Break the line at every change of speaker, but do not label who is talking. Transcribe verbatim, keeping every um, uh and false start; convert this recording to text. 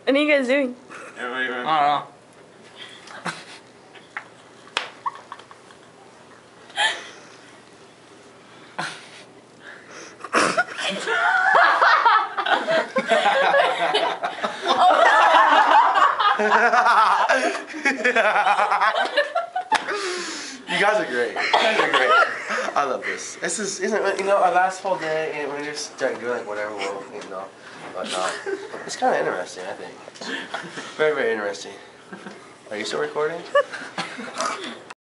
What are you guys doing?
I don't know.
You guys are great. You guys are great. I love this. This is, isn't it, you know, our last whole day, and we're just doing like whatever we'll, you know. But uh, it's kind of interesting, I think. Very, very interesting. Are you still recording?